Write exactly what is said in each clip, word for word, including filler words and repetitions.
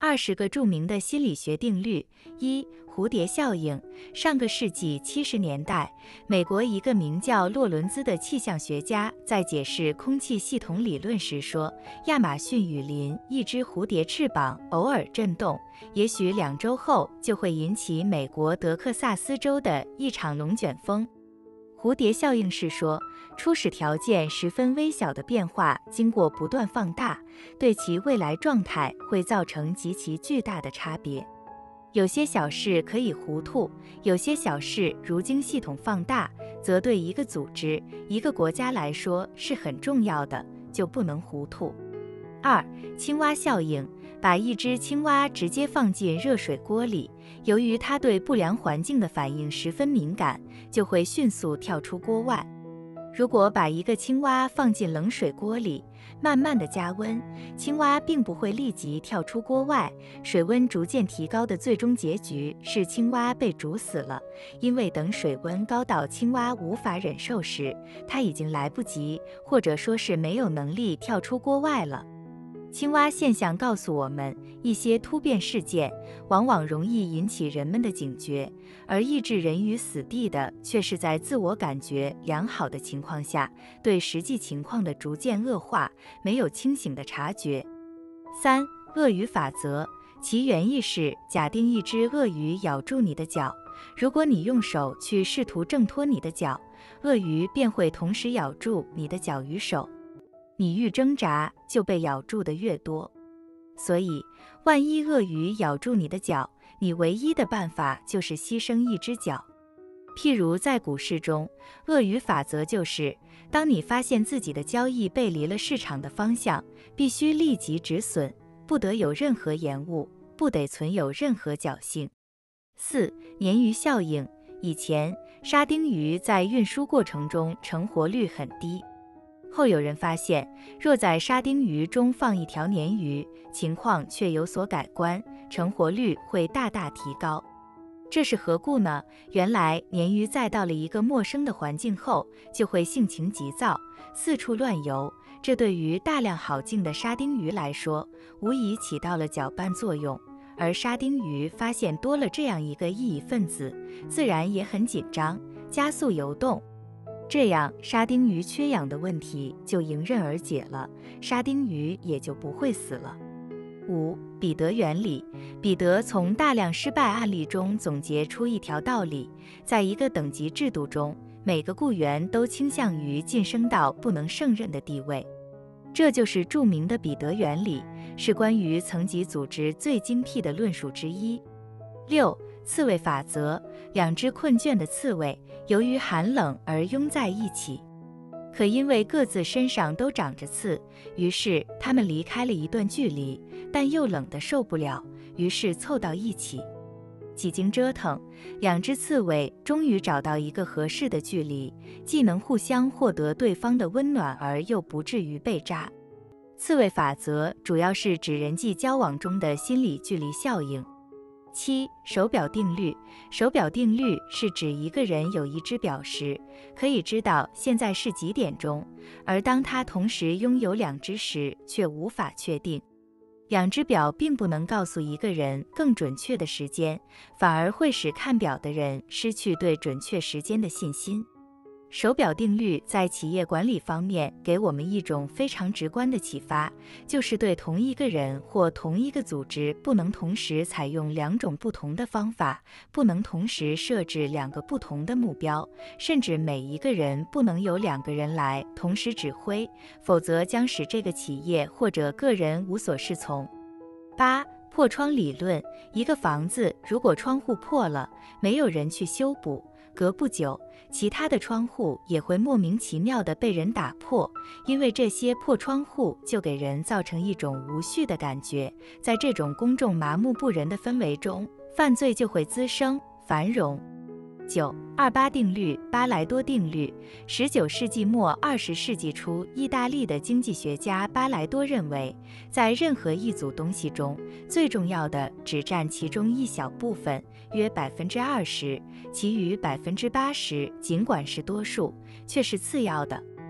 二十个著名的心理学定律。一、蝴蝶效应。上个世纪七十年代，美国一个名叫洛伦兹的气象学家在解释空气系统理论时说，亚马逊雨林一只蝴蝶翅膀偶尔震动，也许两周后就会引起美国德克萨斯州的一场龙卷风。蝴蝶效应是说，初始条件十分微小的变化，经过不断放大，对其未来状态会造成极其巨大的差别。有些小事可以糊涂，有些小事如经系统放大，则对一个组织、一个国家来说是很重要的，就不能糊涂。二、青蛙效应。把一只青蛙直接放进热水锅里，由于它对不良环境的反应十分敏感，就会迅速跳出锅外。如果把一个青蛙放进冷水锅里，慢慢的加温，青蛙并不会立即跳出锅外，水温逐渐提高的最终结局是青蛙被煮死了，因为等水温高到青蛙无法忍受时，它已经来不及，或者说是没有能力跳出锅外了。青蛙现象告诉我们，一些突变事件往往容易引起人们的警觉，而抑制人于死地的却是在自我感觉良好的情况下，对实际情况的逐渐恶化没有清醒的察觉。三、鳄鱼法则。其原意是假定一只鳄鱼咬住你的脚，如果你用手去试图挣脱你的脚，鳄鱼便会同时咬住你的脚与手。你愈挣扎，就被咬住的越多。所以，万一鳄鱼咬住你的脚，你唯一的办法就是牺牲一只脚。譬如在股市中，鳄鱼法则就是，当你发现自己的交易背离了市场的方向，必须立即止损，不得有任何延误，不得存有任何侥幸。四、鲶鱼效应。以前，沙丁鱼在运输过程中成活率很低。后有人发现，若在沙丁鱼中放一条鲶鱼，情况却有所改观，成活率会大大提高。这是何故呢？原来鲶鱼在到了一个陌生的环境后，就会性情急躁，四处乱游，这对于大量好劲的沙丁鱼来说，无疑起到了搅拌作用。而沙丁鱼发现多了这样一个异议分子，自然也很紧张，加速游动。这样，沙丁鱼缺氧的问题就迎刃而解了，沙丁鱼也就不会死了。五、彼得原理。彼得从大量失败案例中总结出一条道理，在一个等级制度中，每个雇员都倾向于晋升到不能胜任的地位。这就是著名的彼得原理，是关于层级组织最精辟的论述之一。六、刺猬法则。两只困倦的刺猬，由于寒冷而拥在一起，可因为各自身上都长着刺，于是它们离开了一段距离，但又冷得受不了，于是凑到一起。几经折腾，两只刺猬终于找到一个合适的距离，既能互相获得对方的温暖，而又不至于被扎。刺猬法则主要是指人际交往中的心理距离效应。七、手表定律。手表定律是指一个人有一只表时，可以知道现在是几点钟，而当他同时拥有两只时，却无法确定。两只表并不能告诉一个人更准确的时间，反而会使看表的人失去对准确时间的信心。手表定律在企业管理方面给我们一种非常直观的启发，就是对同一个人或同一个组织不能同时采用两种不同的方法，不能同时设置两个不同的目标，甚至每一个人不能由两个人来同时指挥，否则将使这个企业或者个人无所适从。八、破窗理论。一个房子如果窗户破了，没有人去修补，隔不久，其他的窗户也会莫名其妙地被人打破，因为这些破窗户就给人造成一种无序的感觉，在这种公众麻木不仁的氛围中，犯罪就会滋生繁荣。九、二八定律。巴莱多定律。十九世纪末二十世纪初，意大利的经济学家巴莱多认为，在任何一组东西中，最重要的只占其中一小部分，约百分之二十，其余百分之八十尽管是多数，却是次要的。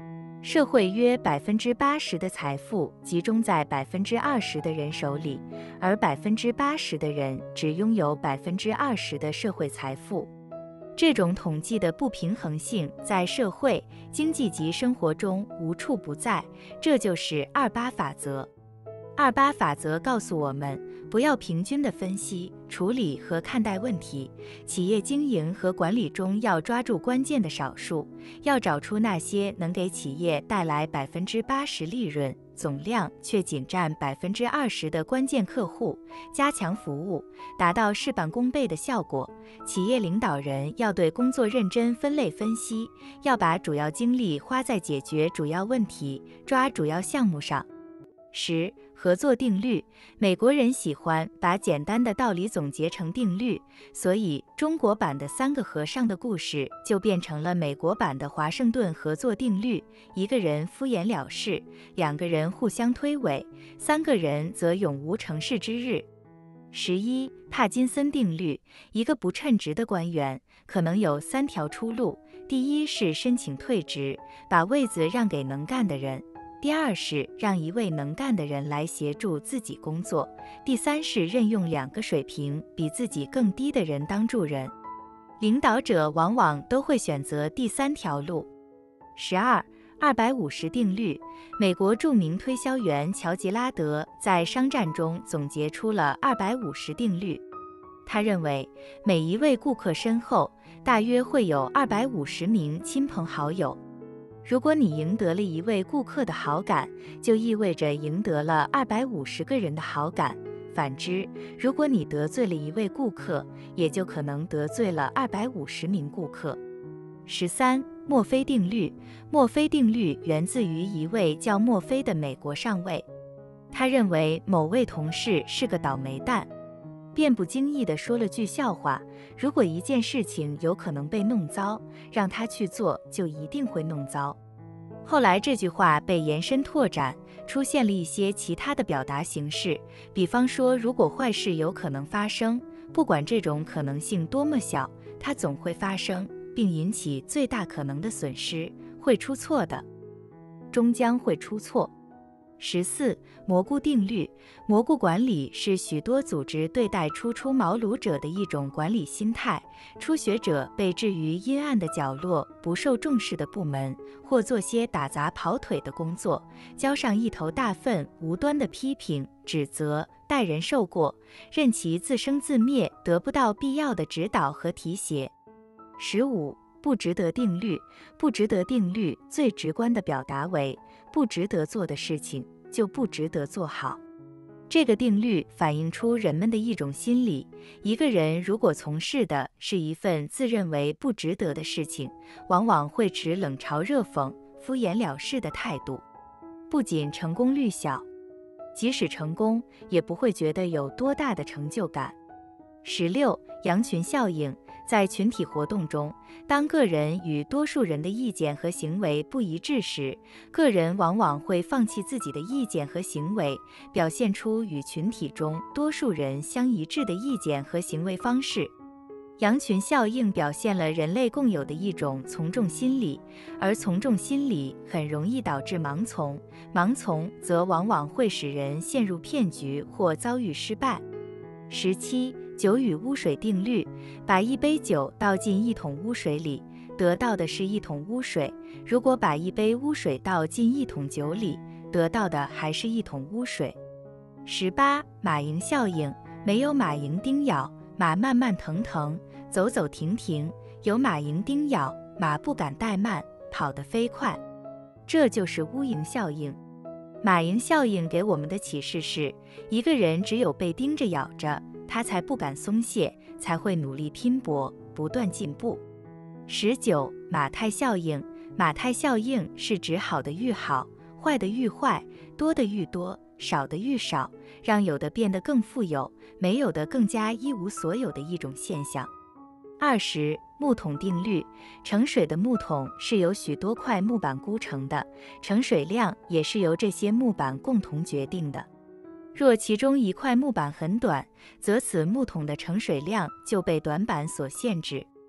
社会约百分之八十的财富集中在百分之二十的人手里，而百分之八十的人只拥有百分之二十的社会财富。这种统计的不平衡性在社会、经济及生活中无处不在，这就是二八法则。二八法则告诉我们，不要平均地分析、处理和看待问题。企业经营和管理中要抓住关键的少数，要找出那些能给企业带来百分之八十利润总量却仅占百分之二十的关键客户，加强服务，达到事半功倍的效果。企业领导人要对工作认真分类分析，要把主要精力花在解决主要问题、抓主要项目上。十、合作定律。美国人喜欢把简单的道理总结成定律，所以中国版的三个和尚的故事就变成了美国版的华盛顿合作定律。一个人敷衍了事，两个人互相推诿，三个人则永无成事之日。十一、帕金森定律。一个不称职的官员可能有三条出路：第一是申请退职，把位子让给能干的人；第二是让一位能干的人来协助自己工作；第三是任用两个水平比自己更低的人当助人。领导者往往都会选择第三条路。十二、二百五十定律。美国著名推销员乔吉拉德在商战中总结出了二百五十定律。他认为，每一位顾客身后大约会有二百五十名亲朋好友。如果你赢得了一位顾客的好感，就意味着赢得了二百五十个人的好感。反之，如果你得罪了一位顾客，也就可能得罪了二百五十名顾客。十三、墨菲定律。墨菲定律源自于一位叫墨菲的美国上尉，他认为某位同事是个倒霉蛋，便不经意地说了句笑话：如果一件事情有可能被弄糟，让他去做，就一定会弄糟。后来这句话被延伸拓展，出现了一些其他的表达形式，比方说，如果坏事有可能发生，不管这种可能性多么小，它总会发生，并引起最大可能的损失，会出错的，终将会出错。十四、蘑菇定律。蘑菇管理是许多组织对待初出茅庐者的一种管理心态。初学者被置于阴暗的角落，不受重视的部门，或做些打杂跑腿的工作，交上一头大粪，无端的批评、指责，待人受过，任其自生自灭，得不到必要的指导和提携。十五、不值得定律。不值得定律最直观的表达为，不值得做的事情就不值得做好。这个定律反映出人们的一种心理：一个人如果从事的是一份自认为不值得的事情，往往会持冷嘲热讽、敷衍了事的态度，不仅成功率小，即使成功也不会觉得有多大的成就感。十六、羊群效应。在群体活动中，当个人与多数人的意见和行为不一致时，个人往往会放弃自己的意见和行为，表现出与群体中多数人相一致的意见和行为方式。羊群效应表现了人类共有的一种从众心理，而从众心理很容易导致盲从，盲从则往往会使人陷入骗局或遭遇失败。十七、酒与污水定律。把一杯酒倒进一桶污水里，得到的是一桶污水；如果把一杯污水倒进一桶酒里，得到的还是一桶污水。十八、马蝇效应。没有马蝇叮咬，马慢慢腾腾，走走停停；有马蝇叮咬，马不敢怠慢，跑得飞快。这就是乌蝇效应。马蝇效应给我们的启示是，一个人只有被盯着咬着，他才不敢松懈，才会努力拼搏，不断进步。十九、马太效应。马太效应是指好的愈好，坏的愈坏，多的愈多，少的愈少，让有的变得更富有，没有的更加一无所有的一种现象。二十、木桶定律。盛水的木桶是由许多块木板箍成的，盛水量也是由这些木板共同决定的。若其中一块木板很短，则此木桶的盛水量就被短板所限制。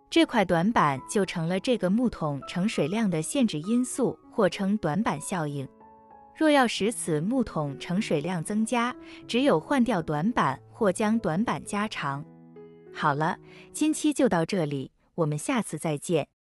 这块短板就成了这个木桶盛水量的限制因素，或称短板效应。若要使此木桶盛水量增加，只有换掉短板或将短板加长。好了，今期就到这里，我们下次再见。